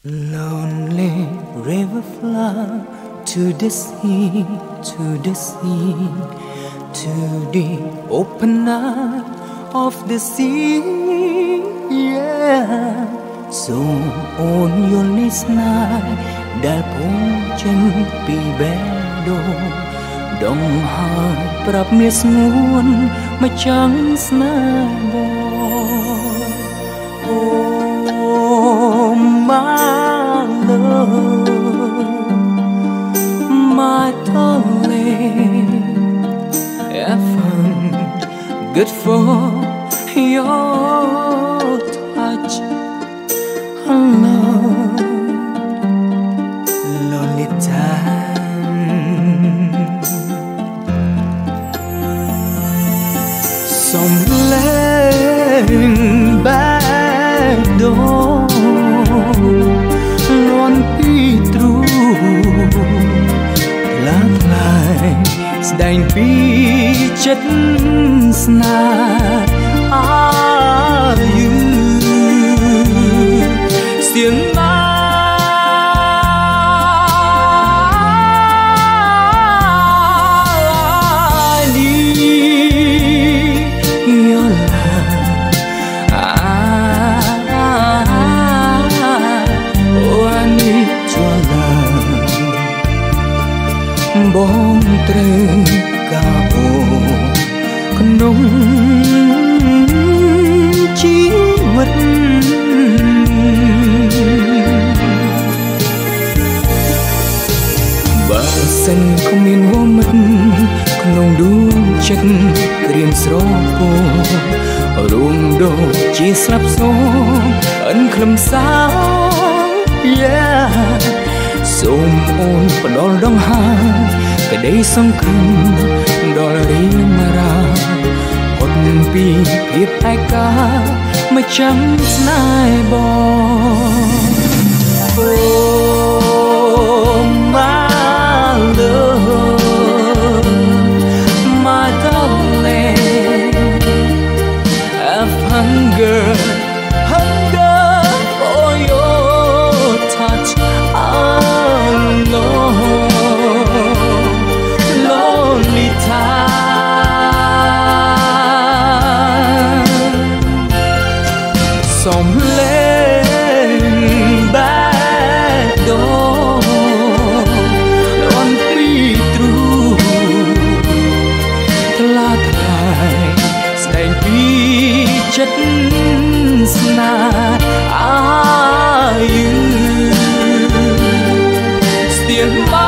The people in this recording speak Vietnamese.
Lonely river flow to the sea, to the sea, to the open eye of the sea. Yeah. So on your list night, đã phong chân pi bé đô, đồng hai prap miết nguồn mà chẳng sna bo. Oh my love, my darling, heaven good for your touch. Alone, lonely time. Some laying back door, luôn đi through lát lại đành pi chất na are you. Tiếng ai đi yêu là anh cho là bóng trời cao nông chí vật. Sân không miền hoa mất nồng đu chất riêng sro cô ruộng đồ chia sắp số ân khâm sao. Yeah. Sôm ôn và đo đông ha cái đây song khăn đó là riêng mà ra một pi hiệp ai cả mà chẳng ai bỏ. Oh my love, my darling, I've hunger for your touch. Alone, lonely time. Some lên back door, chất na are you. Tiếng